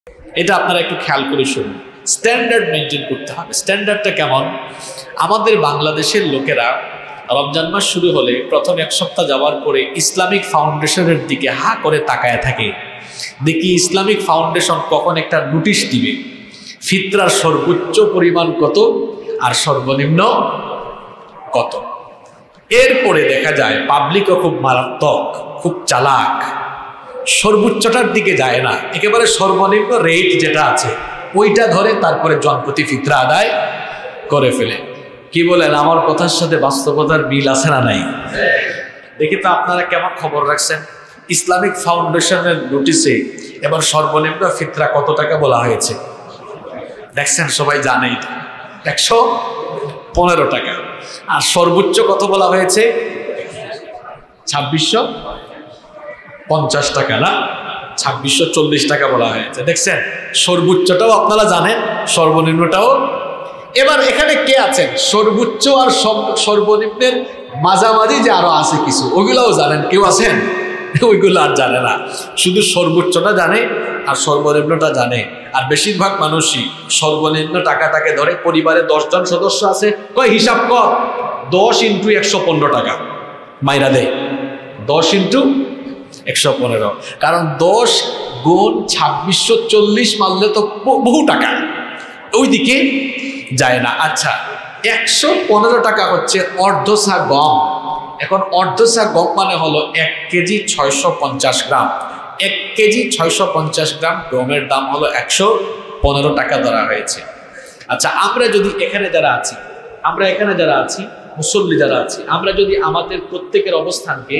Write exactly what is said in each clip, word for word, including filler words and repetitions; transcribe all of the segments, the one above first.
এটা আপনারা একটু খেয়াল করে শুনুন। স্ট্যান্ডার্ড মেনটেন করতে হবে। স্ট্যান্ডার্ডটা কেমন? আমাদের বাংলাদেশের লোকেরা রমজান মাস শুরু হলে প্রথম এক সপ্তাহ যাওয়ার পরে ইসলামিক ফাউন্ডেশনের দিকে হা করে তাকায় থাকে, দেখি ইসলামিক ফাউন্ডেশন কখন একটা নোটিশ দিবে ফিতরার সর্বোচ্চ পরিমাণ কত আর সর্বনিম্ন কত। এরপরে দেখা যায় পাবলিকও খুব মারাত্মক, খুব চালাক, সর্বোচ্চটার দিকে যায় না, একেবারে সর্বনিম্ন রেট যেটা আছে ওইটা ধরে তারপরে জনপ্রতি ফিতরা আদায় করে ফেলে। কি বলেন, আমার কথার সাথে বাস্তবতার মিল আছে না নাই? দেখি তো আপনারা কেমন খবর রাখছেন। ইসলামিক ফাউন্ডেশনের নোটিশে এবার সর্বনিম্ন ফিতরা কত টাকা বলা হয়েছে দেখছেন? সবাই জানেই, একশো পনেরো টাকা। আর সর্বোচ্চ কত বলা হয়েছে? ছাব্বিশশো পঞ্চাশ টাকা না, ছাব্বিশশো চল্লিশ টাকা বলা হয়েছে। দেখছেন, সর্বোচ্চটাও আপনারা জানেন, সর্বনিম্নটাও। এবার এখানে কে আছেন? সর্বোচ্চ আর সর্বনিম্নের মাঝামাঝি যে আরো আছে কিছু, ওইগুলোও জানেন। কেউ আছেন ওইগুলো আর জানে না, শুধু সর্বোচ্চটা জানে আর সর্বনিম্নটা জানে। আর বেশিরভাগ মানুষই সর্বনিম্ন টাকাটাকে ধরে। পরিবারে দশ জন সদস্য আছে, কয় হিসাব কর, দশ ইন্টু একশো পনেরো টাকা মাইরা দেয়, দশ ইন্টু একশো পনেরো। কারণ দশ গুণ ছাব্বিশশো চল্লিশ মারলে তো বহু টাকা, ওইদিকে যায় না। আচ্ছা, একশো পনেরো টাকা হচ্ছে অর্ধসা গম। এখন অর্ধসা গম মানে হলো এক কেজি ছয়শো পঞ্চাশ গ্রাম। এক কেজি ছয়শো পঞ্চাশ গ্রাম গমের দাম হলো একশো পনেরো টাকা ধরা হয়েছে। আচ্ছা, আমরা যদি এখানে যারা আছি, আমরা এখানে যারা আছি মুসল্লি যারা আছি, আমরা যদি আমাদের প্রত্যেকের অবস্থানকে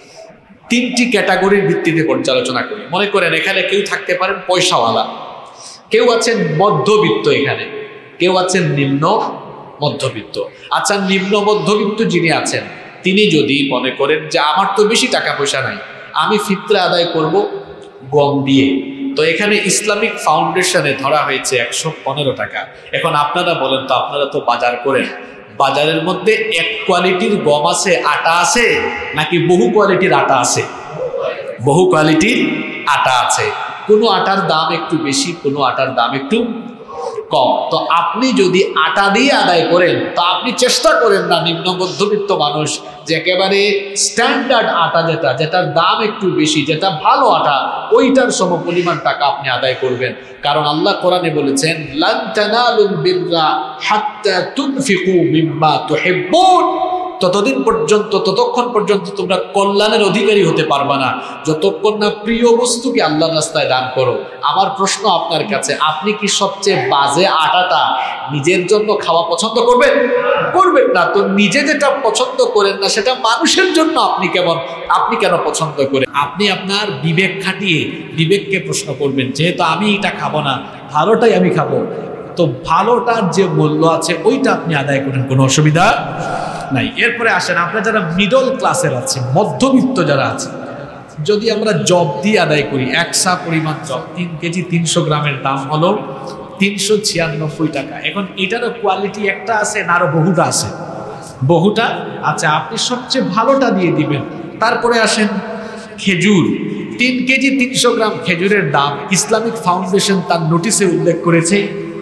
তিনটি ক্যাটাগরির ভিত্তিতে পর্যালোচনা করি। মনে করেন এখানে কেউ থাকতে পারেন পয়সাওয়ালা, কেউ আছেন মধ্যবিত্ত, এখানে কেউ আছেন নিম্ন মধ্যবিত্ত। আচ্ছা, নিম্ন মধ্যবিত্ত যিনি আছেন তিনি যদি মনে করেন যে আমার তো বেশি টাকা পয়সা নাই, আমি ফিতরা আদায় করব গম দিয়ে, তো এখানে ইসলামিক ফাউন্ডেশনে ধরা হয়েছে একশো পনেরো টাকা। এখন আপনারা বলেন তো, আপনারা তো বাজার করেন, বাজারের মধ্যে এক কোয়ালিটির গম আছে, আটা আছে, নাকি বহু কোয়ালিটির আটা আছে? বহু কোয়ালিটির আটা আছে। কোনো আটার দাম একটু বেশি, কোনো আটার দাম একটু কম। তো আপনি যদি আটা দিয়ে আদায় করেন, তো আপনি চেষ্টা করেন না নিম্ন মধ্যবিত্ত মানুষ যে একেবারে স্ট্যান্ডার্ড আটা যেটা, যেটার দাম একটু বেশি, যেটা ভালো আটা, ওইটার সম পরিমাণ টাকা আপনি আদায় করবেন। কারণ আল্লাহ কোরআনে বলেছেন, লান তানালুল বিররা হাত্তা তুনফিকু মিম্মা তুহিব্বুন। ততদিন পর্যন্ত, ততক্ষণ পর্যন্ত তোমরা কল্যাণের অধিকারী হতে পারবা না যতক্ষণ না প্রিয় বস্তুকে আল্লাহর রাস্তায় দান করো। আমার প্রশ্ন আপনার কাছে, আপনি কি সবচেয়ে বাজে আটাটা নিজের জন্য খাওয়া পছন্দ করবেন? করবেন না। তো নিজে যেটা পছন্দ করেন না সেটা মানুষের জন্য আপনি কেমন, আপনি কেন পছন্দ করেন? আপনি আপনার বিবেক খাটিয়ে বিবেককে প্রশ্ন করবেন, যেহেতু আমি এটা খাবো না, ভালোটাই আমি খাবো, তো ভালোটার যে মূল্য আছে ওইটা আপনি আদায় করেন, কোনো অসুবিধা নাই। এরপরে আসেন, আপনারা যারা মিডল ক্লাসের আছে, মধ্যবিত্ত যারা আছে, যদি আমরা জব দিয়ে আদায় করি, একশা পরিমাণ জব, তিন কেজি তিনশো গ্রামের দাম হলো তিনশো ছিয়ানব্বই টাকা। এখন এটারও কোয়ালিটি একটা আছে না আরো বহুটা আছে? বহুটা। আচ্ছা, আপনি সবচেয়ে ভালোটা দিয়ে দিবেন। তারপরে আসেন খেজুর, তিন কেজি তিনশো গ্রাম খেজুরের দাম ইসলামিক ফাউন্ডেশন তার নোটিশে উল্লেখ করেছে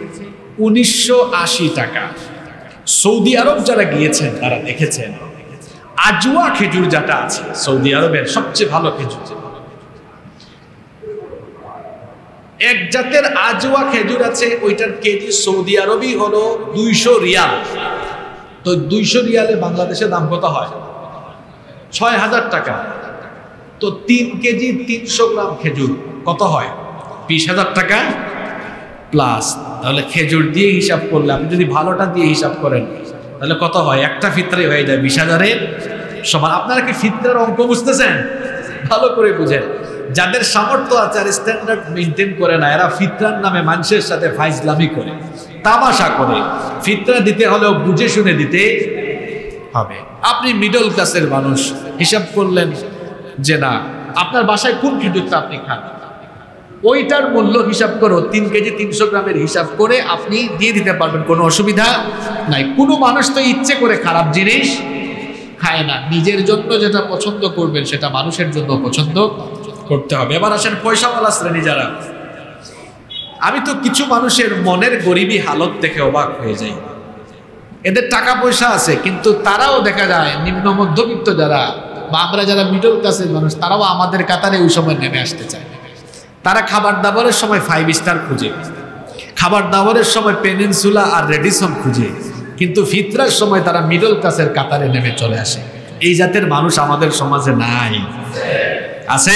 উনিশশো আশি টাকা। সৌদি আরব যারা গিয়েছেন তারা দেখেছেন আজওয়া খেজুর যেটা আছে সৌদি আরবের সবচেয়ে ভালো খেজুর, এক জাতের আজওয়া খেজুর আছে, ওইটার কেজি সৌদি আরবই হলো দুইশো রিয়াল। তো দুইশো রিয়ালে বাংলাদেশের দাম কত হয়? ছয় হাজার টাকা। তো তিন কেজি তিনশো গ্রাম খেজুর কত হয়? বিশ হাজার টাকা প্লাস। তাহলে খেজুর দিয়ে হিসাব করলে, আপনি যদি ভালোটা দিয়ে হিসাব করেন তাহলে কত হয়? একটা ফিতরাই হয়ে যায় বিশ হাজারের সমান। আপনারা কি ফিতরার অঙ্ক বুঝতেছেন? ভালো করে বুঝেন। যাদের সামর্থ্য আছে আর স্ট্যান্ডার্ড মেনটেন করে না, এরা ফিতরার নামে মানুষের সাথে ফাইজলামি করে, তামাশা করে। ফিতরা দিতে হলেও বুঝে শুনে দিতে হবে। আপনি মিডল ক্লাসের মানুষ, হিসাব করলেন যে না, আপনার বাসায় কোন খেজুরটা আপনি খান, ওইটার মূল্য হিসাব করো, তিন কেজি তিনশো গ্রামের হিসাব করে আপনি দিয়ে দিতে পারবেন, কোনো অসুবিধা নাই। কোনো মানুষ তো ইচ্ছে করে খারাপ জিনিস খায় না। নিজের জন্য যেটা পছন্দ করবেন সেটা মানুষের জন্য পছন্দ করতে হবে। এবার আসেন পয়সাওয়ালা শ্রেণী যারা, আমি তো কিছু মানুষের মনের গরিবী হালত দেখে অবাক হয়ে যাই। এদের টাকা পয়সা আছে, কিন্তু তারাও দেখা যায় নিম্ন মধ্যবিত্ত যারা বা আমরা যারা মিডল ক্লাসের মানুষ, তারাও আমাদের কাতারে ওই সময় নেমে আসতে চায়। তারা খাবার দাবারের সময় ফাইভ স্টার খুঁজে, খাবার দাবারের সময় পেনিনসুলা আর রেডিসন খুঁজে, কিন্তু ফিতরার সময় তারা মিডল ক্লাসের কাতারে নেমে চলে আসে। এই জাতের মানুষ আমাদের সমাজে নাই, আছে?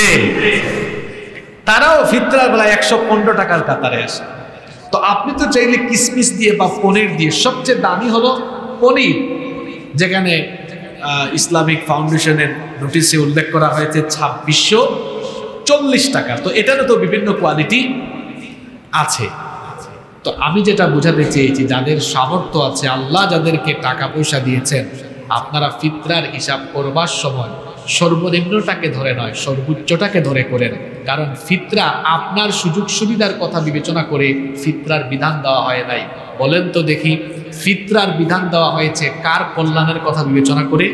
তারাও ফিতরার বেলায় একশো পনেরো টাকার কাতারে আসে। তো আপনি তো চাইলে কিসমিস দিয়ে বা পনির দিয়ে, সবচেয়ে দামি হলো পনির, যেখানে ইসলামিক ফাউন্ডেশনের নোটিশে উল্লেখ করা হয়েছে ছাব্বিশশো চল্লিশ টাকা। তো এটারও তো বিভিন্ন কোয়ালিটি আছে। তো আমি যেটা বোঝাতে চেয়েছি, যাদের সামর্থ্য আছে, আল্লাহ যাদেরকে টাকা পয়সা দিয়েছেন, আপনারা ফিতরার হিসাব করবার সময় সর্বনিম্নটাকে ধরে নয়, সর্বোচ্চটাকে ধরে করেন। কারণ ফিতরা আপনার সুযোগ সুবিধার কথা বিবেচনা করে ফিতরার বিধান দেওয়া হয় নাই। বলেন তো দেখি, ফিতরার বিধান দেওয়া হয়েছে কার কল্যাণের কথা বিবেচনা করে?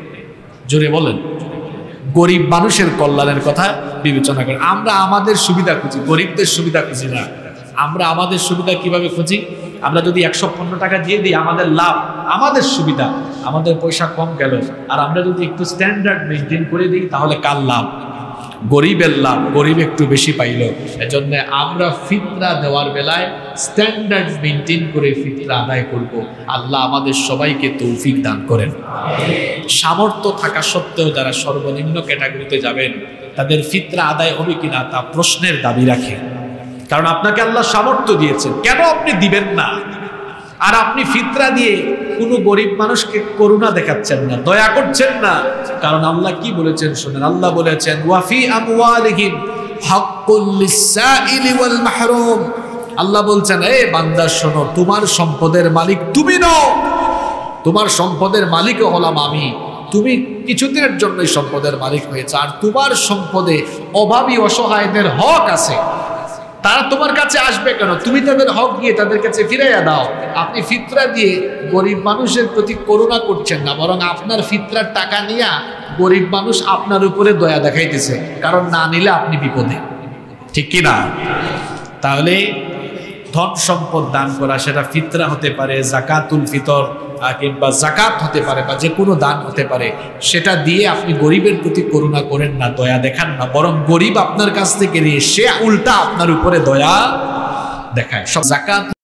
জোরে বলেন। গরিব মানুষের কল্যাণের কথা বিবেচনা করে। আমরা আমাদের সুবিধা খুঁজি, গরিবদের সুবিধা খুঁজি না। আমরা আমাদের সুবিধা কিভাবে খুঁজি? আমরা যদি একশো পনেরো টাকা দিয়ে দিই, আমাদের লাভ, আমাদের সুবিধা, আমাদের পয়সা কম গেল। আর আমরা যদি একটু স্ট্যান্ডার্ড মেনটেন করে দিই, তাহলে কার লাভ? গরিবের লাভ, গরিব একটু বেশি পাইল। এজন্য আমরা ফিতরা দেওয়ার বেলায় স্ট্যান্ডার্ড মেনটেন করে ফিতরা আদায় করব। আল্লাহ আমাদের সবাইকে তৌফিক দান করেন। সামর্থ্য থাকা সত্ত্বেও যারা সর্বনিম্ন ক্যাটাগরিতে যাবেন, তাদের ফিতরা আদায় হবে কিনা তা প্রশ্নের দাবি রাখে। কারণ আপনাকে আল্লাহ সামর্থ্য দিয়েছেন, কেন আপনি দিবেন না? আর আপনি ফিতরা দিয়ে কোনো গরিব মানুষকে করুণা দেখাচ্ছেন না, দয়া করছেন না। কারণ আল্লাহ কি বলেছেন শুনেন, আল্লাহ বলেছেন ওয়াফি আমওয়ালিহিম হাক্কুল লিসসাইলি ওয়াল মাহরুম। আল্লাহ বলছেন, এ বান্দা শোনো, তোমার সম্পদের মালিক তুমি নও, তোমার সম্পদের মালিকও হলাম আমি। তুমি কিছুদিনের জন্যই সম্পদের মালিক হয়েছে, আর তোমার সম্পদে অভাবী অসহায়দের হক আছে। তারা তোমার কাছে আসবে কেন? তুমি তাদের হক দিয়ে তাদের কাছে ফিরাইয়া দাও। আপনি ফিতরা দিয়ে গরিব মানুষের প্রতি করুণা করছেন না, বরং আপনার ফিতরার টাকা নিয়ে গরিব মানুষ আপনার উপরে দয়া দেখাইতেছে, কারণ না নিলে আপনি বিপদে। ঠিক কি না? তাহলে ধন সম্পদ দান করা, সেটা ফিতরা হতে পারে, জাকাতুল ফিতর কিংবা জাকাত হতে পারে, বা যে কোনো দান হতে পারে, সেটা দিয়ে আপনি গরিবের প্রতি করুণা করেন না, দয়া দেখান না, বরং গরিব আপনার কাছ থেকে নিয়ে সে উল্টা আপনার উপরে দয়া দেখায়। সব জাকাত